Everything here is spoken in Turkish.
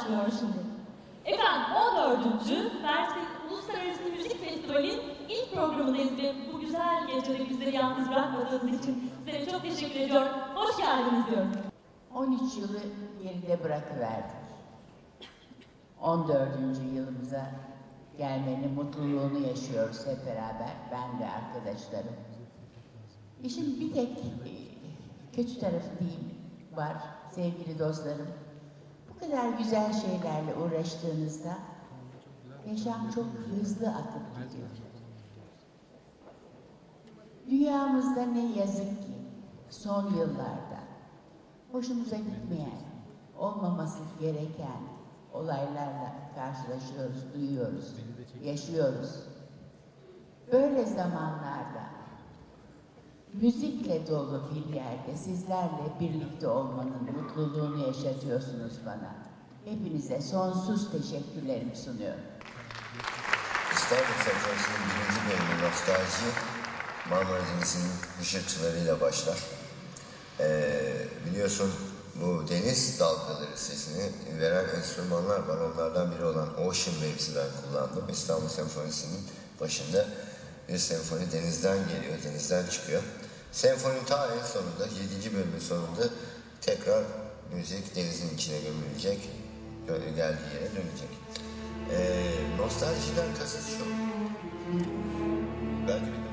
başlıyor şimdi. Efendim 14. Mersin Uluslararası Müzik Festivali'nin ilk programındayız ve bu güzel gecede bizleri yalnız bırakmadığınız için size çok teşekkür ediyorum. Hoş geldiniz diyorum. 13 yılı geride bırakıverdik. 14. yılımıza gelmenin mutluluğunu yaşıyoruz hep beraber, ben ve arkadaşlarım. İşin bir tek kötü tarafı değil var sevgili dostlarım. Bu kadar güzel şeylerle uğraştığınızda yaşam çok hızlı akıp gidiyor. Dünyamızda ne yazık ki son yıllarda hoşumuza gitmeyen, olmaması gereken olaylarla karşılaşıyoruz, duyuyoruz, yaşıyoruz. Böyle zamanlarda müzikle dolu bir yerde sizlerle birlikte olmanın mutluluğunu yaşatıyorsunuz bana. Hepinize sonsuz teşekkürlerimi sunuyorum. İstanbul Senfonisi'nin birinci bölümü Nostalji, Marmara Denizi'nin hışırtılarıyla başlar. Biliyorsun bu deniz dalgaları sesini veren enstrümanlar var. Onlardan biri olan Ocean Waves'i ben kullandım. İstanbul Senfonisi'nin başında bir senfoni denizden geliyor, denizden çıkıyor. Senfoninin ta en sonunda, 7. bölümün sonunda tekrar müzik denizin içine gömülecek, geldiği yere dönecek. Nostaljiden kasıt şu. Belki